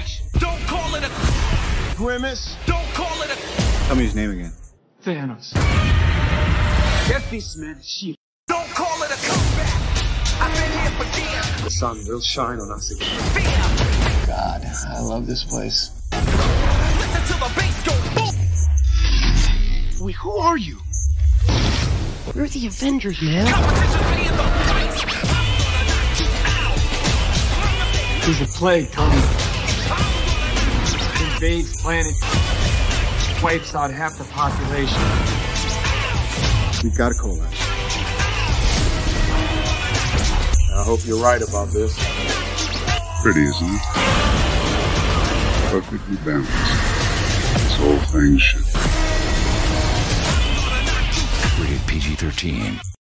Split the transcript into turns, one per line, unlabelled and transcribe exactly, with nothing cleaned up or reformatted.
bitch. Don't call it a grimace. Don't call it a.
Tell me his name again.
Thanos. That piece of man is shit. Don't call it a comeback. I've been here for years.
The sun will shine on us again.
Fear.
God, I love this place.
Listen to the bass go boom.
Wait, who are you?
We're the Avengers, man.
Competition's me in the face.
There's a plague coming. It invades planet. Wipes out half the population.
We've got to collapse. I hope you're right about this.
Pretty, isn't it? Perfectly balanced. As all things should be.
Rated P G thirteen.